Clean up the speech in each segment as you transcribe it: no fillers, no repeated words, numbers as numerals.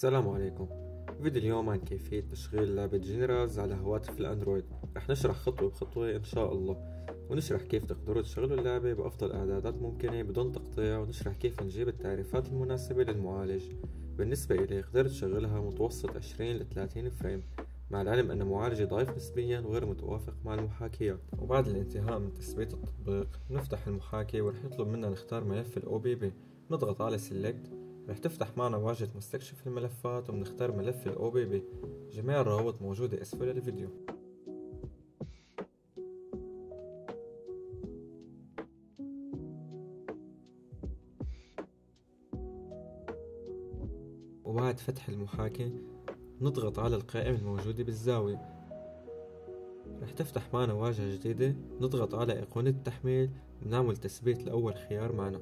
السلام عليكم. فيديو اليوم عن كيفية تشغيل لعبة جنرالز على هواتف الأندرويد. رح نشرح خطوة بخطوة إن شاء الله، ونشرح كيف تقدروا تشغلوا اللعبة بأفضل إعدادات ممكنة بدون تقطيع، ونشرح كيف نجيب التعريفات المناسبة للمعالج. بالنسبة إلي قدرت شغلها متوسط 20 ل 30 فريم، مع العلم أن معالجي ضعيف نسبيا وغير متوافق مع المحاكيات. وبعد الانتهاء من تثبيت التطبيق نفتح المحاكي ورح يطلب منا نختار ملف ال OBB. نضغط على Select، رح تفتح معنا واجهة مستكشف الملفات وبنختار ملف ال OBB. جميع الروابط موجودة أسفل الفيديو. وبعد فتح المحاكي نضغط على القائمة الموجودة بالزاوية، رح تفتح معنا واجهة جديدة. نضغط على أيقونة التحميل ونعمل تثبيت لأول خيار معنا.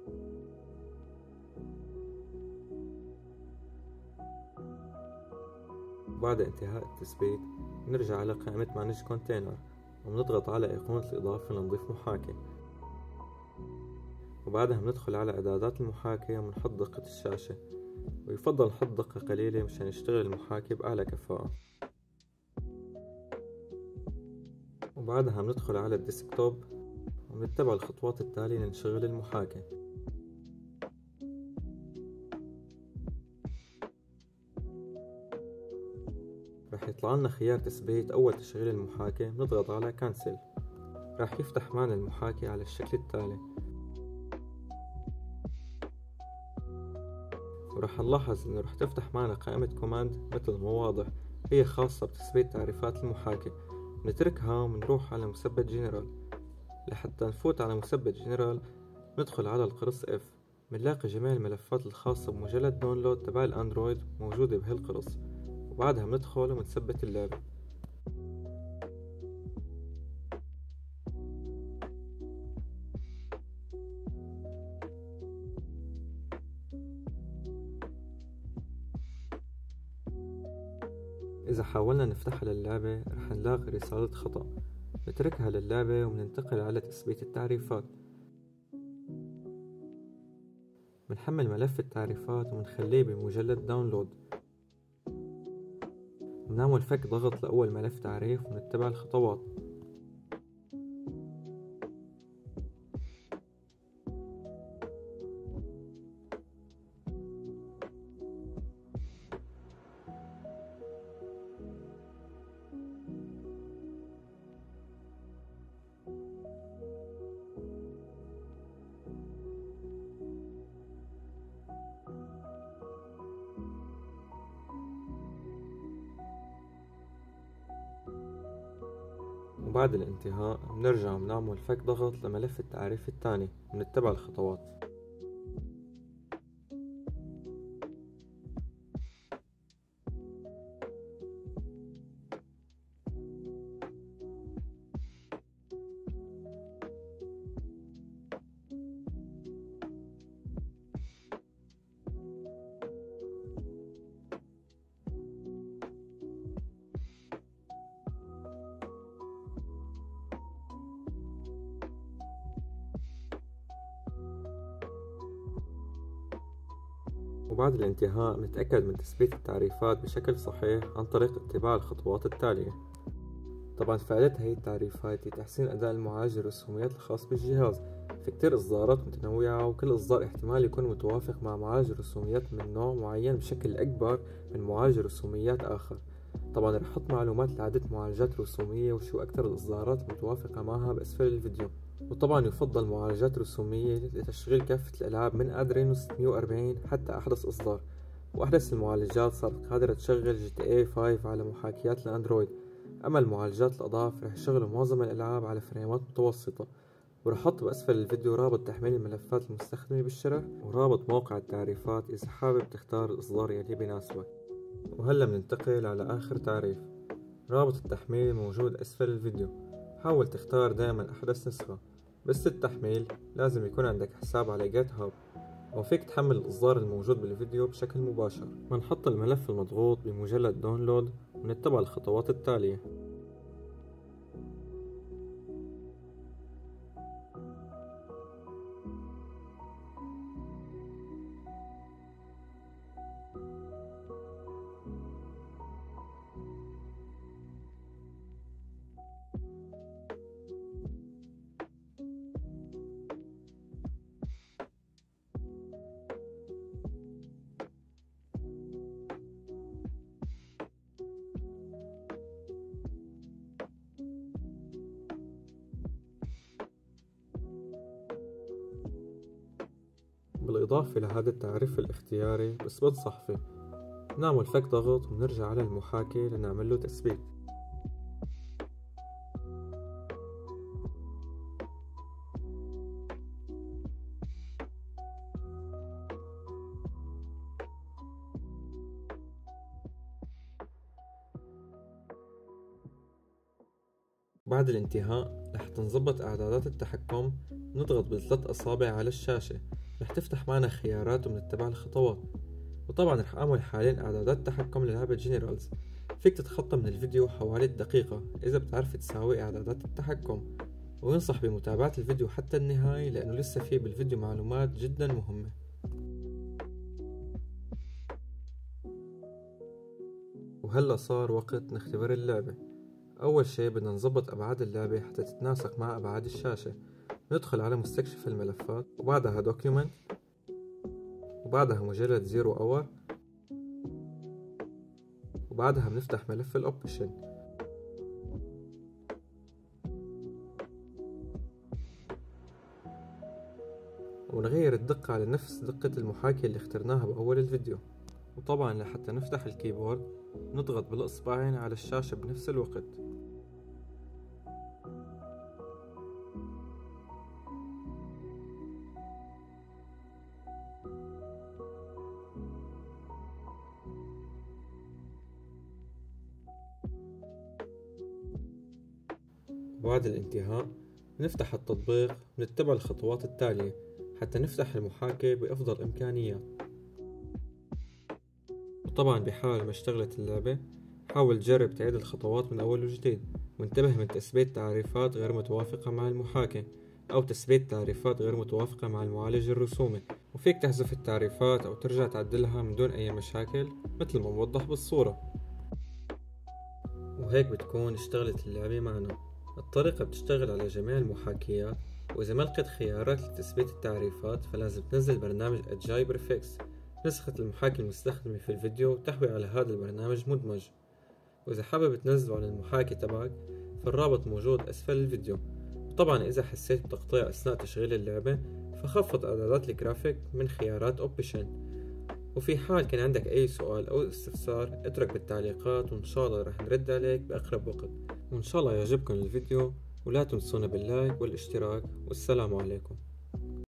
وبعد انتهاء التثبيت نرجع على قائمة مانج كونتينر ونضغط على أيقونة الإضافة لنضيف محاكي، وبعدها بندخل على إعدادات المحاكي وبنحط دقة الشاشة، ويفضل نحط دقة قليلة مشان يشتغل المحاكي بأعلى كفاءة. وبعدها بندخل على الديسكتوب ونتبع الخطوات التالية لنشغل المحاكي. رح يطلع لنا خيار تثبيت أول تشغيل المحاكي، نضغط على كانسل. رح يفتح معنا المحاكي على الشكل التالي، ورح نلاحظ انه رح تفتح معنا قائمة كوماند مثل ما واضح، هي خاصة بتثبيت تعريفات المحاكي. نتركها ونروح على مثبت جنرال. لحتى نفوت على مثبت جنرال ندخل على القرص F، منلاقي جميع الملفات الخاصة بمجلد داونلود تبع الأندرويد موجودة بهالقرص، وبعدها بندخل ومنثبت اللعبة. إذا حاولنا نفتحها للعبة رح نلاقي رسالة خطأ، نتركها للعبة ومننتقل على تثبيت التعريفات. منحمل ملف التعريفات ومنخليه بمجلد داونلود، بنعمل فك ضغط لأول ملف تعريف ونتبع الخطوات. وبعد الانتهاء بنرجع ونعمل فك ضغط لملف التعريف الثاني ونتبع الخطوات. وبعد الانتهاء نتأكد من تثبيت التعريفات بشكل صحيح عن طريق اتباع الخطوات التالية. طبعا فائدة هي التعريفات هي تحسين أداء المعالج الرسوميات الخاص بالجهاز. في كتير إصدارات متنوعة وكل إصدار احتمال يكون متوافق مع معالج رسوميات من نوع معين بشكل أكبر من معالج رسوميات آخر. طبعا رح أحط معلومات لعدة معالجات رسومية وشو أكثر الإصدارات المتوافقة معها بأسفل الفيديو. وطبعا يفضل معالجات رسومية لتشغيل كافة الألعاب من أدرينو 640 حتى أحدث إصدار، وأحدث المعالجات صارت قادرة تشغل GTA 5 على محاكيات الأندرويد. أما المعالجات الأضعف رح يشغلوا معظم الألعاب على فريمات متوسطة. ورح أحط بأسفل الفيديو رابط تحميل الملفات المستخدمة بالشرح ورابط موقع التعريفات إذا حابب تختار الإصدار يلي بيناسبك. وهلا بننتقل على آخر تعريف. رابط التحميل موجود أسفل الفيديو. حاول تختار دائما أحدث نسخة، بس التحميل لازم يكون عندك حساب على جيت هاب، وفيك تحمل الإصدار الموجود بالفيديو بشكل مباشر. منحط الملف المضغوط بمجلد داونلود ونتبع الخطوات التالية. بالإضافة لهذا التعريف الاختياري بس بنصح فيه نعمل فك ضغط ونرجع على المحاكي لنعمل له تثبيت. بعد الانتهاء رح تنظبط إعدادات التحكم، نضغط بثلاث أصابع على الشاشة رح تفتح معنا خيارات ومنتبع الخطوات. وطبعا رح أعمل حاليا إعدادات تحكم للعبة جينيرالز، فيك تتخطى من الفيديو حوالي دقيقة إذا بتعرف تساوي إعدادات التحكم، وينصح بمتابعة الفيديو حتى النهاية لأنه لسه فيه بالفيديو معلومات جدا مهمة. وهلأ صار وقت نختبر اللعبة. أول شي بدنا نظبط أبعاد اللعبة حتى تتناسق مع أبعاد الشاشة. ندخل على مستكشف الملفات وبعدها دوكيومنت وبعدها مجلد زيرو اور وبعدها بنفتح ملف الأوبشن ونغير الدقة على نفس دقة المحاكي اللي اخترناها بأول الفيديو. وطبعا لحتى نفتح الكيبورد نضغط بالإصبعين على الشاشة بنفس الوقت. وبعد الانتهاء نفتح التطبيق ونتبع الخطوات التالية حتى نفتح المحاكي بأفضل إمكانيات. وطبعا بحال ما اشتغلت اللعبة حاول تجرب تعيد الخطوات من أول وجديد، وانتبه من تثبيت تعريفات غير متوافقة مع المحاكي أو تثبيت تعريفات غير متوافقة مع المعالج الرسومي، وفيك تحذف التعريفات أو ترجع تعدلها من دون أي مشاكل مثل ما موضح بالصورة. وهيك بتكون اشتغلت اللعبة معنا. الطريقة بتشتغل على جميع المحاكيات، وإذا ما لقيت خيارات لتثبيت التعريفات فلازم تنزل برنامج أجاي بريفكس، نسخة المحاكي المستخدمة في الفيديو تحوي على هذا البرنامج مدمج. وإذا حابب تنزله على المحاكي تبعك فالرابط موجود أسفل الفيديو. وطبعا إذا حسيت بتقطيع أثناء تشغيل اللعبة فخفض إعدادات الجرافيك من خيارات أوبشن. وفي حال كان عندك أي سؤال أو استفسار اترك بالتعليقات وإن شاء الله رح نرد عليك بأقرب وقت. وإن شاء الله يعجبكم الفيديو، ولا تنسونا باللايك والاشتراك، والسلام عليكم.